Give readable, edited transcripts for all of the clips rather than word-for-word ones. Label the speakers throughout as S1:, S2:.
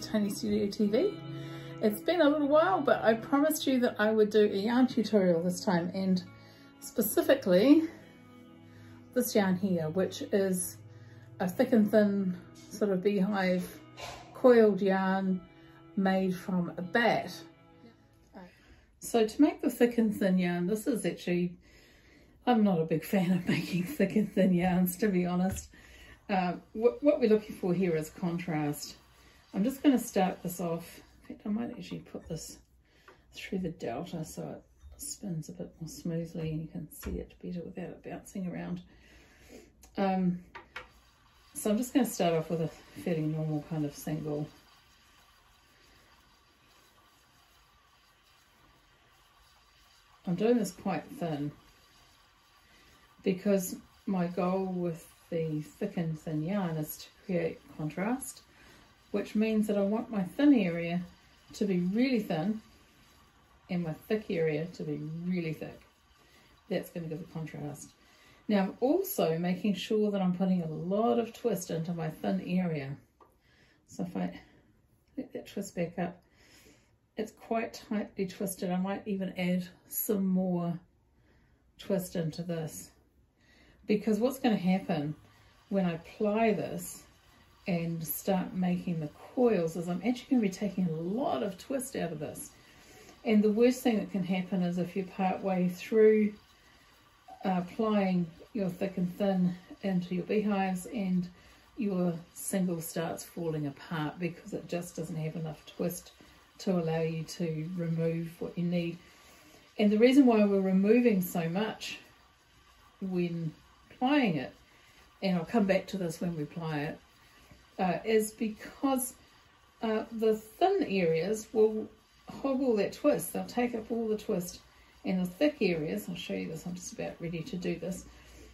S1: tinyStudio TV. It's been a little while, but I promised you that I would do a yarn tutorial this time, and specifically this yarn here, which is a thick and thin sort of beehive coiled yarn made from a bat. So to make the thick and thin yarn, this is actually, I'm not a big fan of making thick and thin yarns, to be honest. What we're looking for here is contrast. I'm just going to start this off. In fact, I might actually put this through the delta so it spins a bit more smoothly and you can see it better without it bouncing around. So I'm just going to start off with a fairly normal kind of single. I'm doing this quite thin because my goal with the thick and thin yarn is to create contrast, which means that I want my thin area to be really thin and my thick area to be really thick. That's going to give the contrast. Now I'm also making sure that I'm putting a lot of twist into my thin area. So if I let that twist back up, it's quite tightly twisted. I might even add some more twist into this, because what's going to happen when I apply this and start making the coils is I'm actually going to be taking a lot of twist out of this. And the worst thing that can happen is if you're part way through applying your thick and thin into your beehives and your single starts falling apart because it just doesn't have enough twist to allow you to remove what you need. And the reason why we're removing so much when applying it, and I'll come back to this when we apply it, is because the thin areas will hog all that twist. They'll take up all the twist, and the thick areas, I'll show you this, I'm just about ready to do this,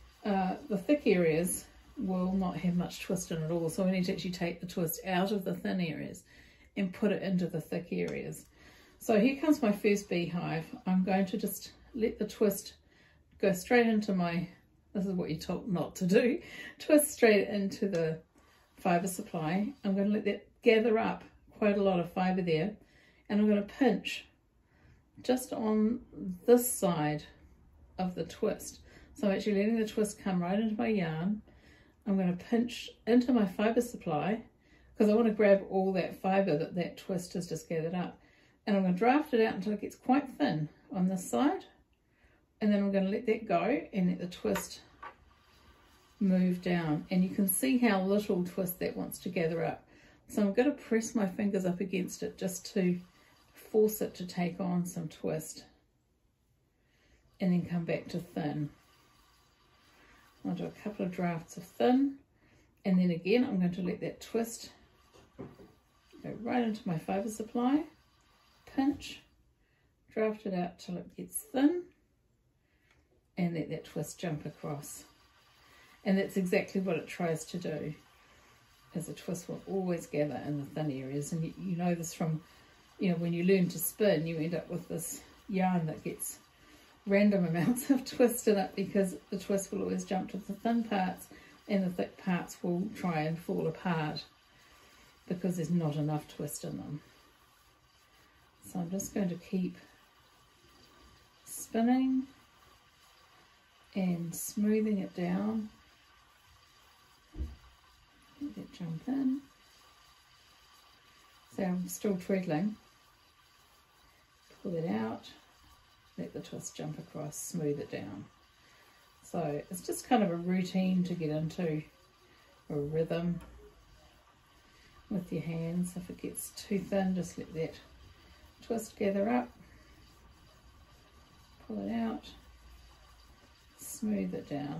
S1: the thick areas will not have much twist in it at all. So we need to actually take the twist out of the thin areas and put it into the thick areas. So here comes my first beehive. I'm going to just let the twist go straight into my, this is what you're told not to do, twist straight into the fibre supply. I'm going to let that gather up quite a lot of fibre there, and I'm going to pinch just on this side of the twist. So I'm actually letting the twist come right into my yarn. I'm going to pinch into my fibre supply because I want to grab all that fibre that twist has just gathered up. And I'm going to draft it out until it gets quite thin on this side. And then I'm going to let that go and let the twist move down. And you can see how little twist that wants to gather up. So I'm going to press my fingers up against it just to force it to take on some twist. And then come back to thin. I'll do a couple of drafts of thin. And then again, I'm going to let that twist go right into my fibre supply, pinch, draft it out till it gets thin, and let that twist jump across. And that's exactly what it tries to do, is the twist will always gather in the thin areas. And you know this from, you know, when you learn to spin, you end up with this yarn that gets random amounts of twist in it because the twist will always jump to the thin parts and the thick parts will try and fall apart because there's not enough twist in them. So I'm just going to keep spinning and smoothing it down. Let that jump in. So I'm still treadling. Pull it out, let the twist jump across, smooth it down. So it's just kind of a routine to get into a rhythm with your hands. If it gets too thin, just let that twist gather up, pull it out, smooth it down.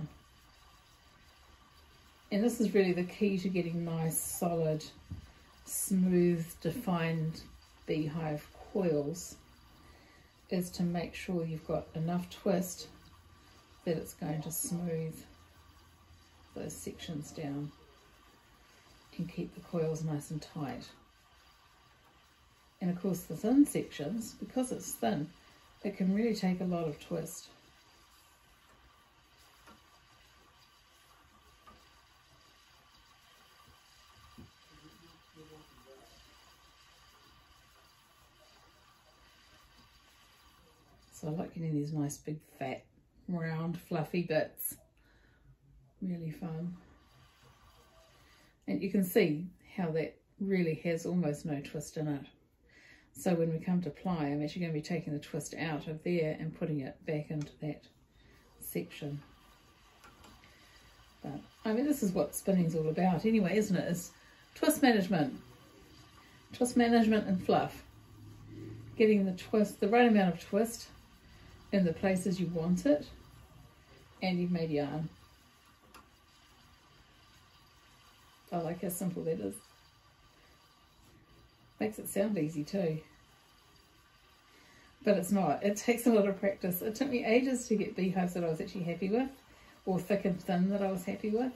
S1: And this is really the key to getting nice, solid, smooth, defined beehive coils, is to make sure you've got enough twist that it's going to smooth those sections down and keep the coils nice and tight. And of course the thin sections, because it's thin, it can really take a lot of twist. So I like getting these nice big fat round fluffy bits. Really fun. And you can see how that really has almost no twist in it. So when we come to ply, I'm actually going to be taking the twist out of there and putting it back into that section. But I mean, this is what spinning's all about anyway, isn't it? It's twist management and fluff. Getting the twist, the right amount of twist in the places you want it, and you've made yarn. I like how simple that is. Makes it sound easy too. But it's not. It takes a lot of practice. It took me ages to get beehives that I was actually happy with, or thick and thin that I was happy with.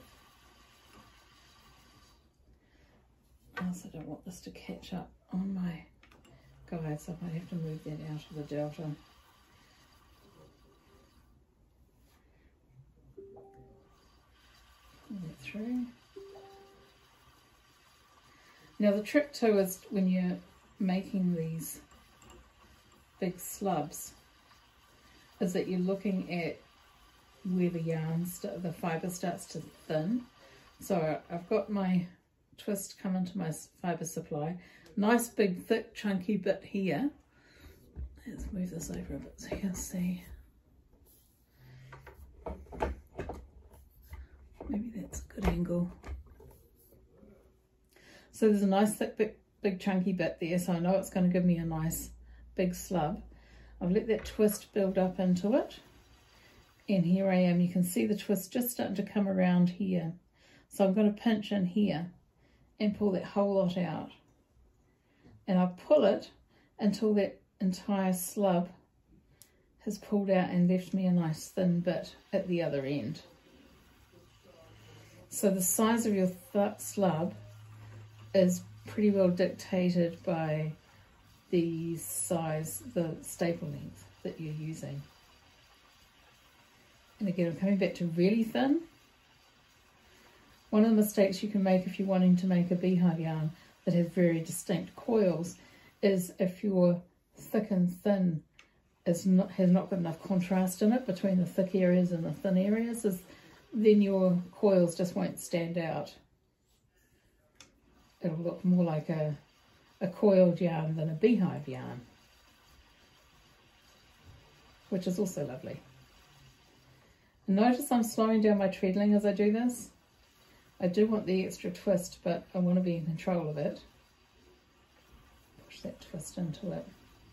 S1: I also don't want this to catch up on my guide, so I might have to move that out of the delta. Pull that through. Now the trick too is when you're making these big slubs is that you're looking at where the yarn, the fibre starts to thin. So I've got my twist come into my fibre supply. Nice big thick chunky bit here. Let's move this over a bit so you can see. Maybe that's a good angle. So there's a nice thick big chunky bit there, so I know it's going to give me a nice big slub. I've let that twist build up into it, and here I am. You can see the twist just starting to come around here. So I'm going to pinch in here and pull that whole lot out. And I pull it until that entire slub has pulled out and left me a nice thin bit at the other end. So the size of your slub is pretty well dictated by the size, the staple length that you're using. And again, I'm coming back to really thin. One of the mistakes you can make if you're wanting to make a beehive yarn that has very distinct coils is if your thick and thin has not got enough contrast in it between the thick areas and the thin areas, then your coils just won't stand out. It'll look more like a coiled yarn than a beehive yarn, which is also lovely. And notice I'm slowing down my treadling as I do this. I do want the extra twist, but I want to be in control of it. Push that twist into it.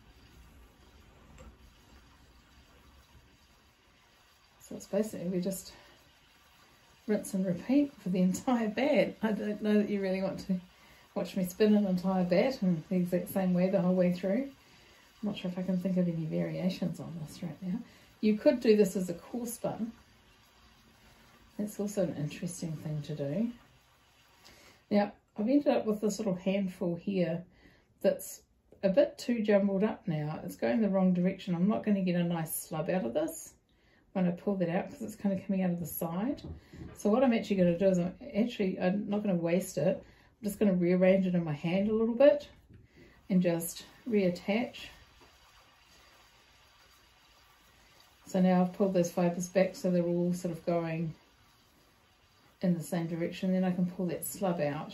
S1: So it's basically we just rinse and repeat for the entire bat. I don't know that you really want to watch me spin an entire bat in the exact same way the whole way through. I'm not sure if I can think of any variations on this right now. You could do this as a core spun. That's also an interesting thing to do. Now, I've ended up with this little handful here that's a bit too jumbled up now. It's going the wrong direction. I'm not going to get a nice slub out of this when I pull that out because it's kind of coming out of the side. So what I'm actually going to do is I'm not going to waste it. I'm just going to rearrange it in my hand a little bit and just reattach. So now I've pulled those fibres back so they're all sort of going in the same direction. Then I can pull that slub out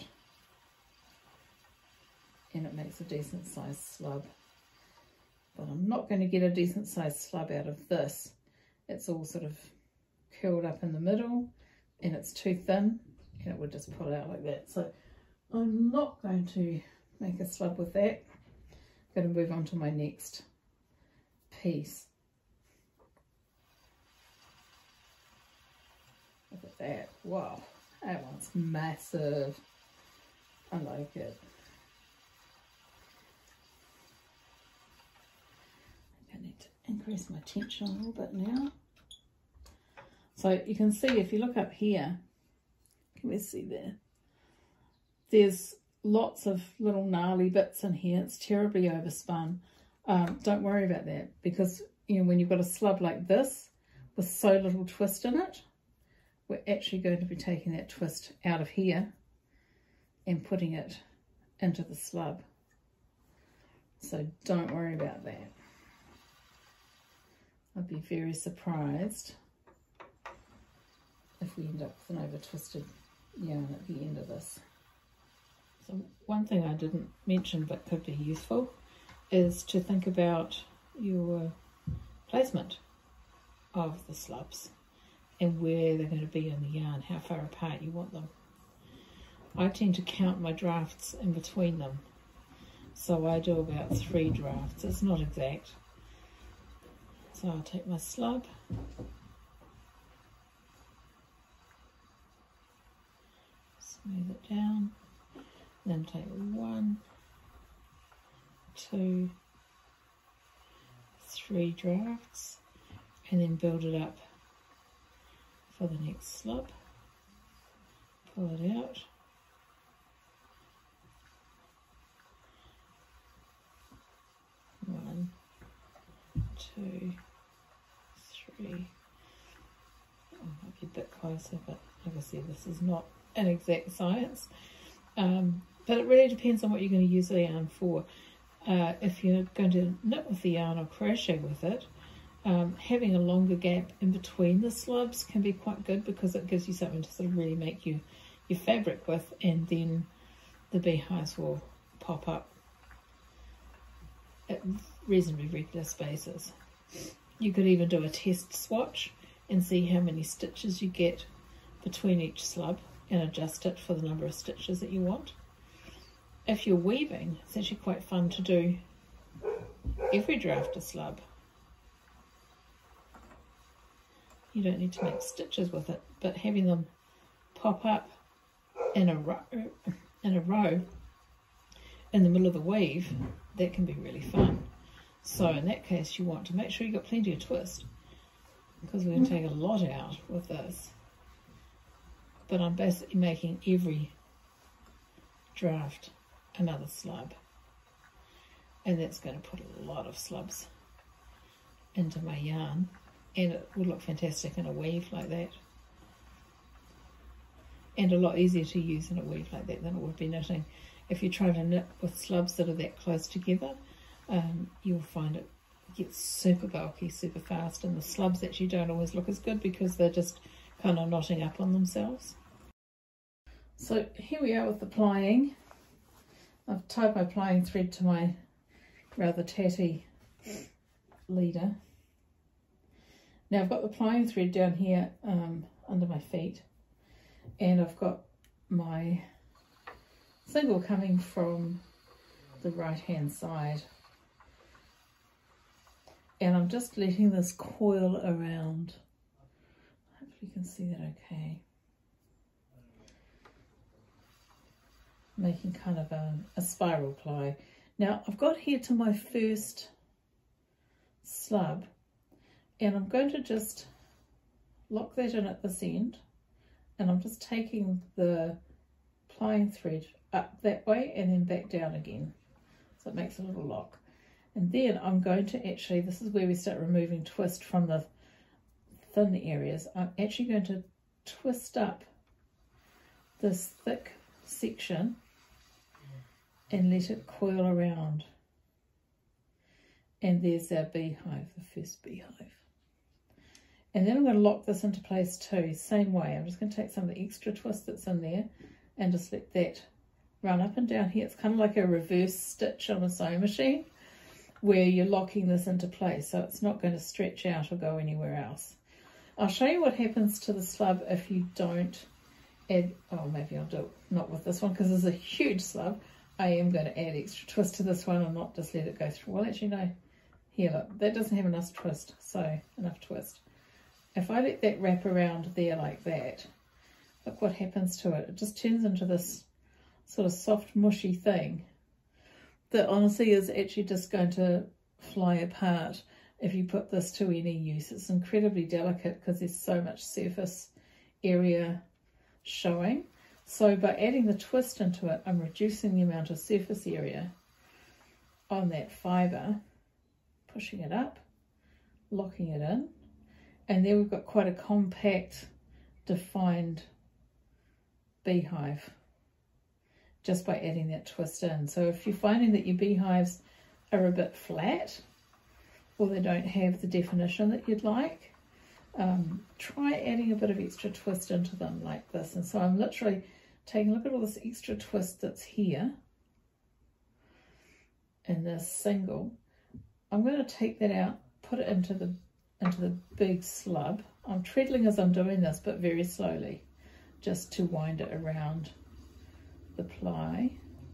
S1: and it makes a decent sized slub. But I'm not going to get a decent sized slub out of this. It's all sort of curled up in the middle and it's too thin and it would just pull out like that. So I'm not going to make a slub with that. I'm going to move on to my next piece. Look at that. Wow, that one's massive. I like it. I need to increase my tension a little bit now. So you can see if you look up here, can we see there? There's lots of little gnarly bits in here. It's terribly overspun. Don't worry about that because when you've got a slub like this with so little twist in it, we're actually going to be taking that twist out of here and putting it into the slub. So don't worry about that. I'd be very surprised if we end up with an over twisted yarn at the end of this. So one thing I didn't mention but could be useful is to think about your placement of the slubs and where they're going to be in the yarn, how far apart you want them. I tend to count my drafts in between them, so I do about 3 drafts. It's not exact. So I'll take my slub, smooth it down, then take 1, 2, 3 drafts, and then build it up for the next slub. Pull it out. One, 2, 3. I might be a bit closer, but like I said, this is not an exact science. But it really depends on what you're going to use the yarn for. If you're going to knit with the yarn or crochet with it, having a longer gap in between the slubs can be quite good because it gives you something to sort of really make your fabric with, and then the beehives will pop up at reasonably regular spaces. You could even do a test swatch and see how many stitches you get between each slub and adjust it for the number of stitches that you want. If you're weaving, it's actually quite fun to do every draft a slub. You don't need to make stitches with it, but having them pop up in a row in the middle of the weave, that can be really fun. So in that case, you want to make sure you've got plenty of twist, because we're going to take a lot out with this. But I'm basically making every draft another slub, and that's going to put a lot of slubs into my yarn, and it will look fantastic in a weave like that, and a lot easier to use in a weave like that than it would be knitting. If you try to knit with slubs that are that close together, you'll find it gets super bulky super fast, and the slubs actually don't always look as good because they're just kind of knotting up on themselves. So here we are with the plying. I've tied my plying thread to my rather tatty leader. Now I've got the plying thread down here under my feet, and I've got my single coming from the right hand side, and I'm just letting this coil around. Hopefully you can see that okay. Making kind of a spiral ply. Now I've got here to my first slub, and I'm going to just lock that in at this end, and I'm just taking the plying thread up that way and then back down again, so it makes a little lock. And then I'm going to actually, this is where we start removing twist from the thin areas, I'm actually going to twist up this thick section and let it coil around. And there's our beehive, the first beehive. And then I'm going to lock this into place too, same way. I'm just going to take some of the extra twist that's in there and just let that run up and down here. It's kind of like a reverse stitch on a sewing machine where you're locking this into place, so it's not going to stretch out or go anywhere else. I'll show you what happens to the slub if you don't add, oh maybe I'll do it not with this one because it's a huge slub. I am going to add extra twist to this one and not just let it go through. Well, actually no, here look, that doesn't have enough twist, so enough twist. If I let that wrap around there like that, look what happens to it. It just turns into this sort of soft mushy thing that honestly is actually just going to fly apart if you put this to any use. It's incredibly delicate because there's so much surface area showing. So by adding the twist into it, I'm reducing the amount of surface area on that fibre, pushing it up, locking it in, and there we've got quite a compact, defined beehive just by adding that twist in. So if you're finding that your beehives are a bit flat, or they don't have the definition that you'd like, try adding a bit of extra twist into them like this. And so I'm literally taking a look at all this extra twist that's here in this single. I'm going to take that out, put it into the big slub. I'm treadling as I'm doing this, but very slowly, just to wind it around the ply.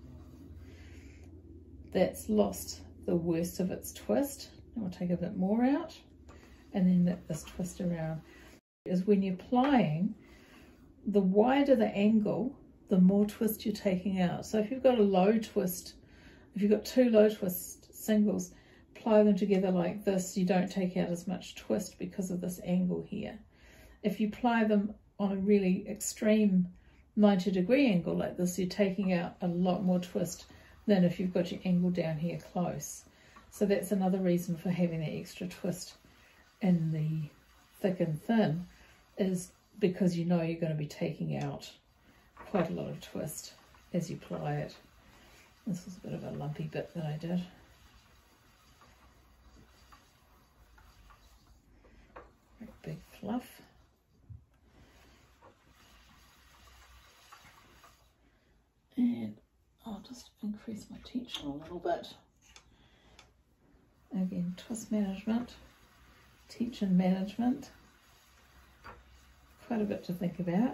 S1: That's lost the worst of its twist. I'll take a bit more out and then let this twist around. Is when you're plying, the wider the angle, the more twist you're taking out. So if you've got a low twist, if you've got two low twist singles, ply them together like this, you don't take out as much twist because of this angle here. If you ply them on a really extreme 90-degree angle like this, you're taking out a lot more twist than if you've got your angle down here close. So that's another reason for having that extra twist in the thick and thin, is because you know you're going to be taking out quite a lot of twist as you ply it. This was a bit of a lumpy bit that I did. Big fluff. And I'll just increase my tension a little bit. Again, twist management, tension management. Quite a bit to think about.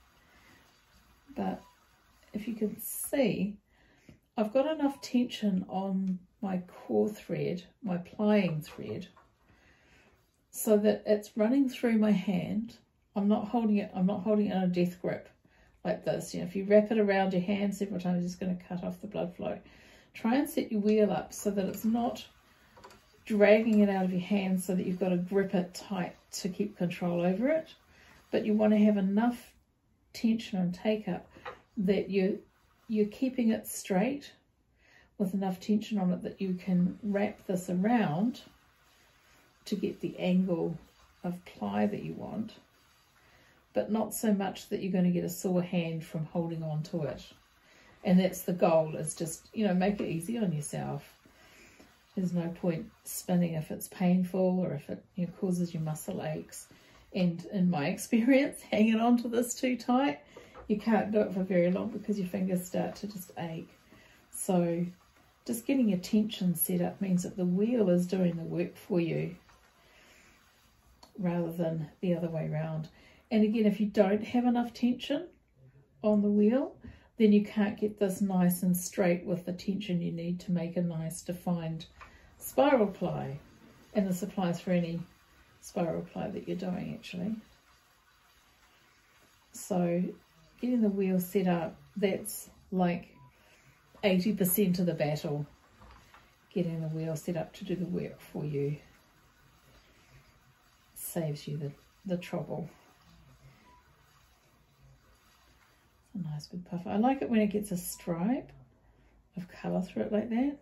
S1: But if you can see, I've got enough tension on my core thread, my plying thread, so that it's running through my hand. I'm not holding it in a death grip like this. You know, if you wrap it around your hand several times, it's going to cut off the blood flow. Try and set your wheel up so that it's not dragging it out of your hand, so that you've got to grip it tight to keep control over it. But you want to have enough tension and take up that you're keeping it straight with enough tension on it that you can wrap this around to get the angle of ply that you want, but not so much that you're going to get a sore hand from holding on to it. And that's the goal, is just, you know, make it easy on yourself. There's no point spinning if it's painful or if it, you know, causes you muscle aches. And in my experience, hanging on to this too tight, you can't do it for very long because your fingers start to just ache. So just getting your tension set up means that the wheel is doing the work for you rather than the other way around. And again, if you don't have enough tension on the wheel, then you can't get this nice and straight with the tension you need to make a nice defined spiral ply. And this applies for any spiral ply that you're doing, actually. So getting the wheel set up, that's like 80% of the battle. Getting the wheel set up to do the work for you saves you the trouble. It's a nice big puff. I like it when it gets a stripe of colour through it like that.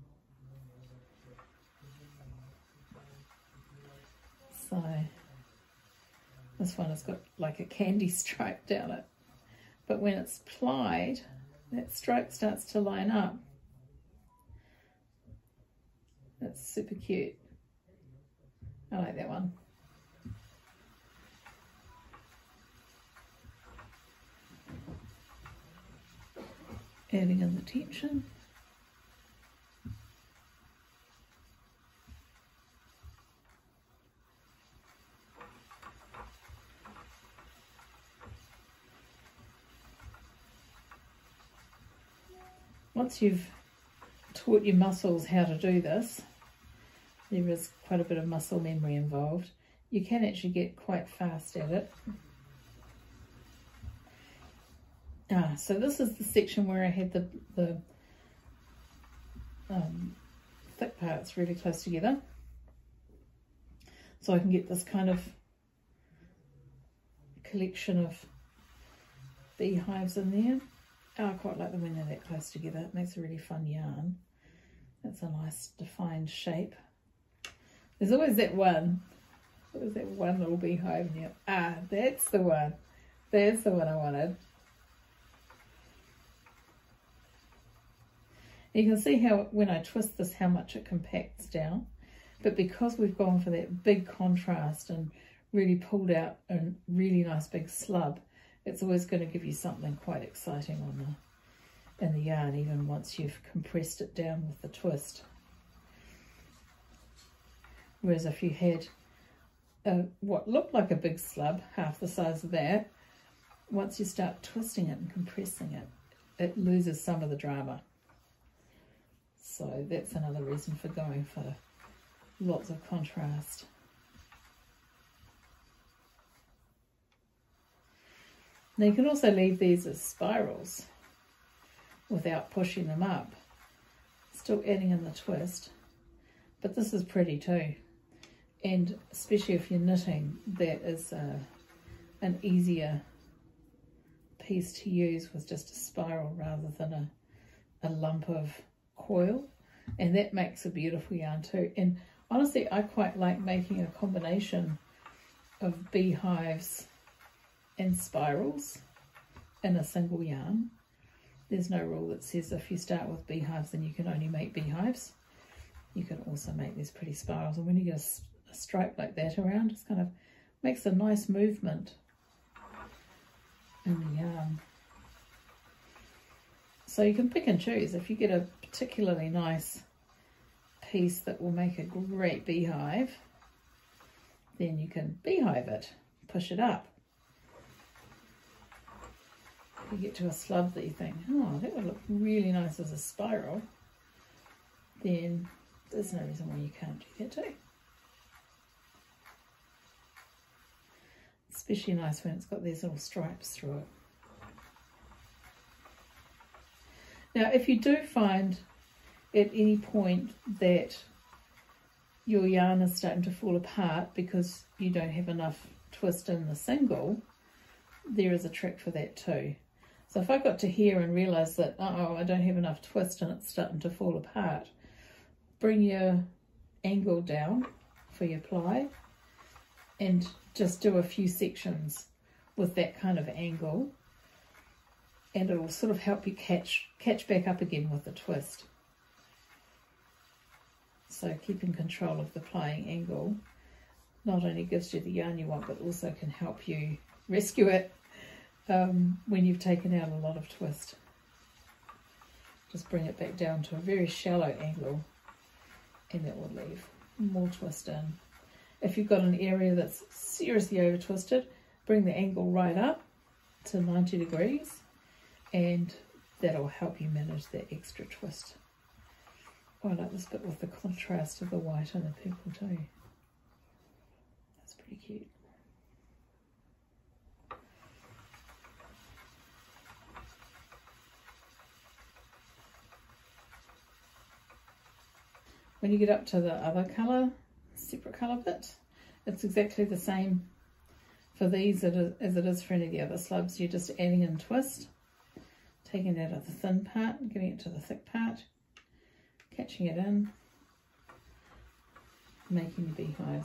S1: So this one has got like a candy stripe down it. But when it's plied, that stripe starts to line up. That's super cute. I like that one. Adding in the tension. Once you've taught your muscles how to do this, there is quite a bit of muscle memory involved. You can actually get quite fast at it. So this is the section where I had the thick parts really close together. So I can get this kind of collection of beehives in there. I quite like them when they're that close together. It makes a really fun yarn. That's a nice defined shape. There's always that one. There's that one little beehive in here. That's the one. There's the one I wanted. You can see how when I twist this, how much it compacts down. But because we've gone for that big contrast and really pulled out a really nice big slub, it's always going to give you something quite exciting on in the yarn, even once you've compressed it down with the twist. Whereas if you had what looked like a big slub, half the size of that, once you start twisting it and compressing it, it loses some of the drama. So that's another reason for going for lots of contrast. Now you can also leave these as spirals without pushing them up, still adding in the twist, but this is pretty too, and especially if you're knitting, that is an easier piece to use with just a spiral rather than a lump of coil, and that makes a beautiful yarn too. And honestly, I quite like making a combination of beehives and spirals in a single yarn. There's no rule that says if you start with beehives then you can only make beehives. You can also make these pretty spirals, and when you get a stripe like that around, it kind of makes a nice movement in the yarn. So you can pick and choose. If you get a particularly nice piece that will make a great beehive, then you can beehive it, push it up. You get to a slub that you think, oh, that would look really nice as a spiral, then there's no reason why you can't do that too. Especially nice when it's got these little stripes through it. Now, if you do find at any point that your yarn is starting to fall apart because you don't have enough twist in the single, there is a trick for that too. So if I got to here and realised that, uh-oh, I don't have enough twist and it's starting to fall apart, bring your angle down for your ply and just do a few sections with that kind of angle, and it will sort of help you catch back up again with the twist. So keeping control of the plying angle not only gives you the yarn you want, but also can help you rescue it when you've taken out a lot of twist. Just bring it back down to a very shallow angle, and that will leave more twist in. If you've got an area that's seriously over twisted, bring the angle right up to 90 degrees, and that'll help you manage that extra twist. Oh, I like this bit with the contrast of the white and the purple too. That's pretty cute. When you get up to the other colour, separate colour bit, it's exactly the same for these as it is for any of the other slubs. You're just adding in twist, taking it out of the thin part and giving it to the thick part, catching it in, making your beehives.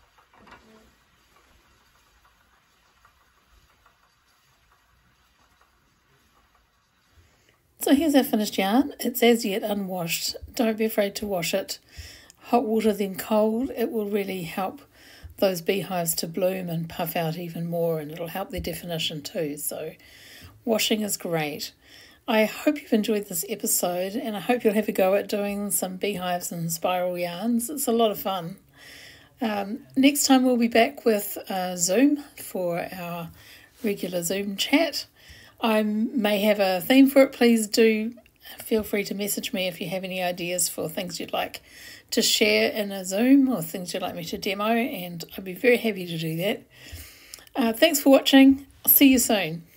S1: So here's our finished yarn. It's as yet unwashed. Don't be afraid to wash it. Hot water then cold. It will really help those beehives to bloom and puff out even more, and it'll help their definition too. So washing is great. I hope you've enjoyed this episode, and I hope you'll have a go at doing some beehives and spiral yarns. It's a lot of fun. Next time we'll be back with Zoom for our regular Zoom chat. I may have a theme for it. Please do feel free to message me if you have any ideas for things you'd like to share in a Zoom or things you'd like me to demo, and I'd be very happy to do that. Thanks for watching. I'll see you soon.